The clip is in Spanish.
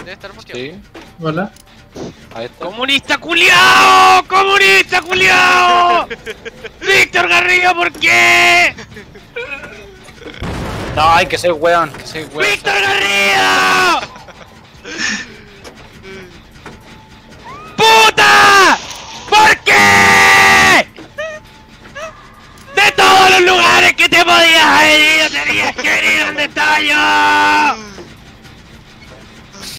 Debe estar bloqueado. Sí, Hola. ahí está. ¡Comunista culiao! ¡Comunista culiao! ¡Víctor Garrido, ¿por qué? No, hay que ser weón, que ser weón. ¡Víctor Garrido! ¡Puta! ¿Por qué? De todos los lugares que te podías haber ido, tenías que venir donde estaba yo.